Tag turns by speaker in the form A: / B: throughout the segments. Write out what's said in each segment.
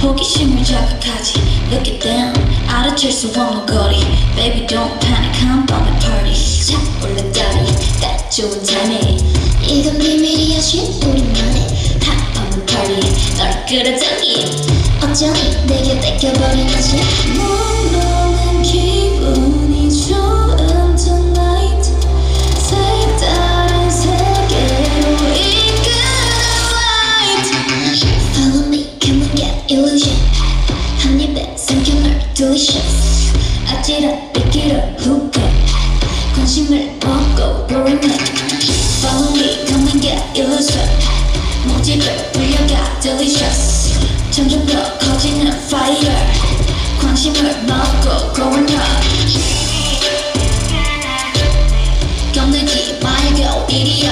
A: 호기심을 자극하지. Look at them, 알아챌 수 없는 거리. Baby don't panic, 한 밤의 party. 착 올라다리, 딱 좋은 타이밍. 이건 비밀이야, shit 우리만의 한 밤의 party. 널 끌어당긴 어쩌니 내게 뺏겨버린 거지. 몽롱한 기분이 좋은 tonight. 색다른 세계로 이끄는 light. Follow me, come and get illusion. 한 입에 삼켜 널 delicious. 아찔한 빗기로 hookah. 관심을 얻고 boring me. Follow me, come and get illusion. 모집을 불려가 delicious. 점점 더 커지는 fire. 관심을 먹고 growing up. 겁내지 말고 이리요.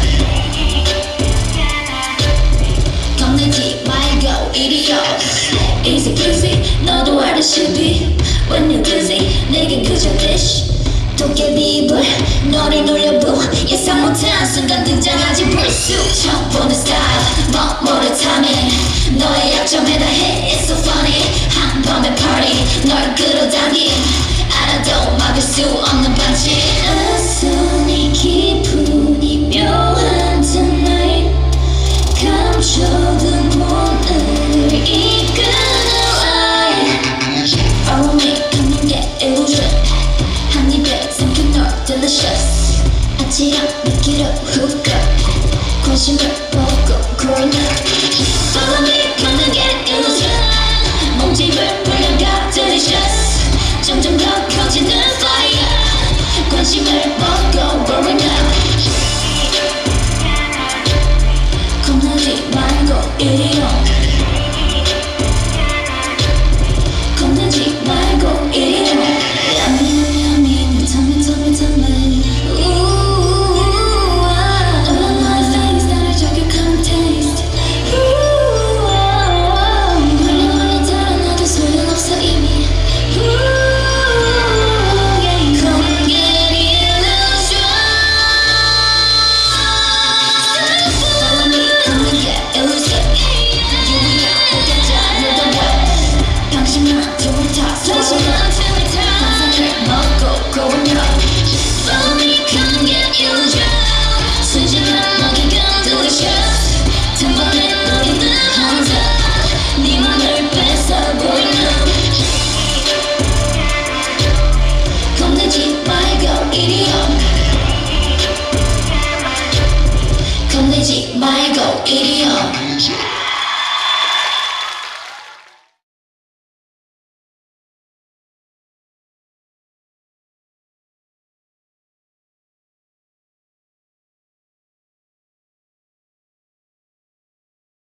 A: 겁내지 말고 이리요. Easy peasy 너도 알다시피 When you're dizzy 내겐 그저 dish. 도깨비불 너를 놀려보. 예상 못한 순간 등장하지 불쑥. 처음 보는 스타일 멋모를 타밍. 너의 약점에 다해 It's so funny. 한 밤의 party 널 끌어당김. 알아도 막을 수 없는 반칙.